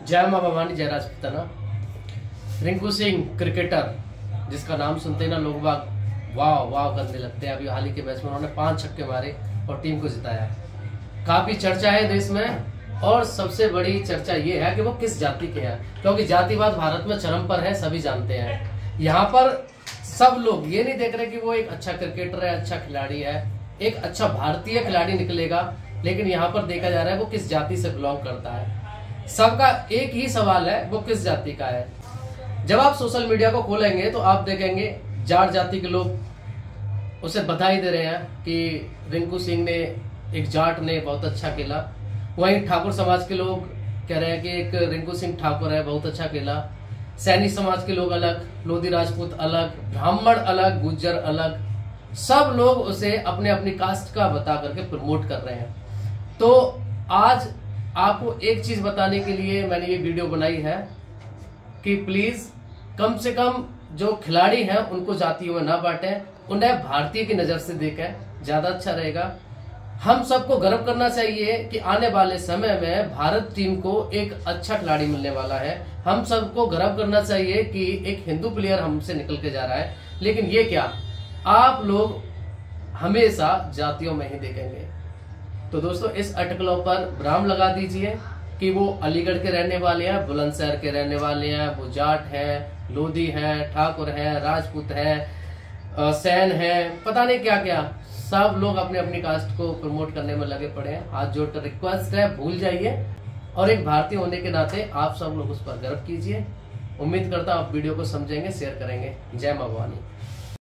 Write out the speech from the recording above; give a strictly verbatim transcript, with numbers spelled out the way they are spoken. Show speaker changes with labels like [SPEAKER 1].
[SPEAKER 1] जय मां भवानी जय राजपूताना। रिंकू सिंह क्रिकेटर, जिसका नाम सुनते ही ना लोग बाग वाह वाह करने लगते हैं। अभी हाल ही के मैच में उन्होंने पांच छक्के मारे और टीम को जिताया। काफी चर्चा है देश में और सबसे बड़ी चर्चा ये है कि वो किस जाति के हैं, क्योंकि जातिवाद भारत में चरम पर है, सभी जानते हैं। यहाँ पर सब लोग ये नहीं देख रहे कि वो एक अच्छा क्रिकेटर है, अच्छा खिलाड़ी है, एक अच्छा भारतीय खिलाड़ी निकलेगा, लेकिन यहाँ पर देखा जा रहा है वो किस जाति से बिलोंग करता है। सबका एक ही सवाल है, वो किस जाति का है। जब आप सोशल मीडिया को खोलेंगे तो आप देखेंगे जाट जाति के लोग उसे बधाई दे रहे हैं कि रिंकू सिंह ने, एक जाट ने बहुत अच्छा खेला। वहीं ठाकुर समाज के लोग कह रहे हैं कि एक रिंकू सिंह ठाकुर है, बहुत अच्छा खेला। सैनी समाज के लोग अलग, लोधी राजपूत अलग, ब्राह्मण अलग, गुज्जर अलग, सब लोग उसे अपने अपनी कास्ट का बता करके प्रमोट कर रहे हैं। तो आज आपको एक चीज बताने के लिए मैंने ये वीडियो बनाई है कि प्लीज कम से कम जो खिलाड़ी हैं उनको जातियों में ना बांटें, उन्हें भारतीय की नजर से देखें, ज्यादा अच्छा रहेगा। हम सबको गर्व करना चाहिए कि आने वाले समय में भारत टीम को एक अच्छा खिलाड़ी मिलने वाला है। हम सबको गर्व करना चाहिए कि एक हिंदू प्लेयर हमसे निकल के जा रहा है। लेकिन ये क्या, आप लोग हमेशा जातियों में ही देखेंगे। तो दोस्तों, इस आर्टिकलों पर विराम लगा दीजिए कि वो अलीगढ़ के रहने वाले हैं, बुलंदशहर के रहने वाले हैं, वो जाट हैं, लोधी हैं, ठाकुर हैं, राजपूत हैं, सैन हैं, पता नहीं क्या क्या, सब लोग अपने अपनी कास्ट को प्रमोट करने में लगे पड़े हैं। हाथ जोड़कर रिक्वेस्ट है, भूल जाइए और एक भारतीय होने के नाते आप सब लोग उस पर गर्व कीजिए। उम्मीद करता हूं आप वीडियो को समझेंगे, शेयर करेंगे। जय मां भवानी।